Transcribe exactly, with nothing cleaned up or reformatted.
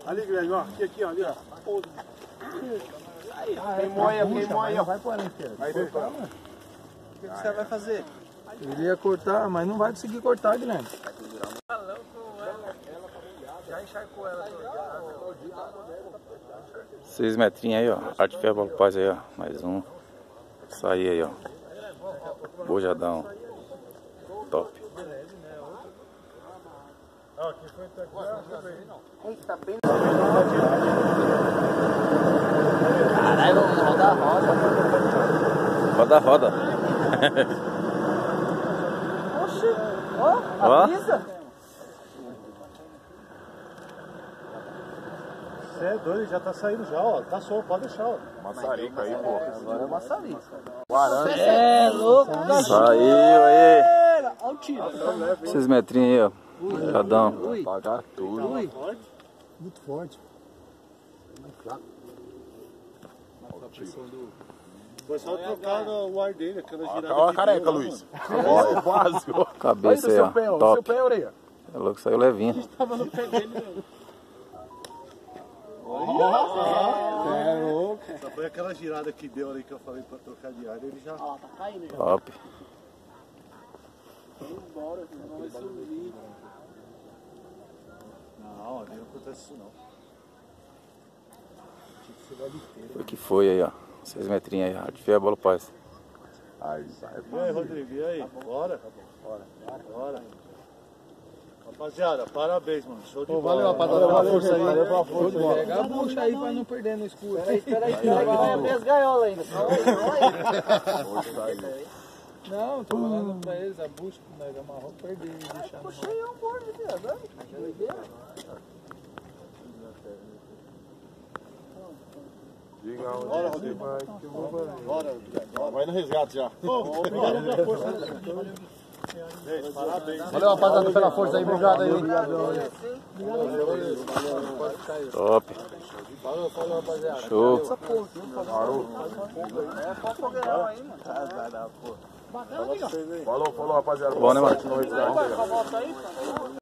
Ali, Guilherme, ó. Aqui, aqui, ó. Ali, ó. Queimou aí, queimou aí, ó. Vai por ali, aí, doutor. O que você vai fazer? Ele ia cortar, mas não vai conseguir cortar, Guilherme. Já encharcou ela toda. Seis metrinhos aí, ó. Arte Ferro Bolo Paz aí, ó. Mais um. Isso aí, aí, ó. Bojadão. Top. Caralho, vamos rodar a roda. Roda, roda. Oxi, ó, Ó. a brisa. Você é doido, já tá saindo já, ó. Tá solto, pode deixar, ó. Maçarica aí, pô. Agora é maçarica. Guarani. É louco. Saiu aí. Olha o tiro. Seis metrinhos aí, ó. Bojadão. Pagar tudo. Muito forte. Foi só trocar o ar dele, aquela girada. Olha a careca, Luiz. Básico. Cabeça aí, ó. Seu pé, Top. orelha. É louco, saiu levinho. Tava no pé dele, velho. É louco. Só foi aquela girada que deu ali que eu falei pra trocar de ar, ele já... Ó, tá caindo já. Top. Embora, não vai subir. Não, ali não acontece isso não. Foi que foi aí, ó. Seis metrinhos aí, Arte Ferro Bolo Paz. Aí, sai. E aí, Rodrigo, e aí? Bora? Bora. Bora. Rapaziada, parabéns, mano. Show de bola. Valeu, rapaziada. Valeu, força aí. valeu pela força. Pega a bucha aí pra não perder no escuro. Espera aí, espera aí, que vai abrir as gaiolas ainda. Calma aí, calma aí. Não, tô falando pra eles, a bucha que nós amarramos, perder e deixar no Puxei é um bolo de verdade. Diga onde Bora, você Rodrigo. vai que eu vou parar. Bora, Guilherme. Vai no resgate já. Obrigado pela força. Gente, parabéns. Valeu, rapaziada, pela força aí. Obrigado aí. Top. Falou, falou, rapaziada. Show. Falou, falou, rapaziada. Bom, né, mano? No resgate aí, ó.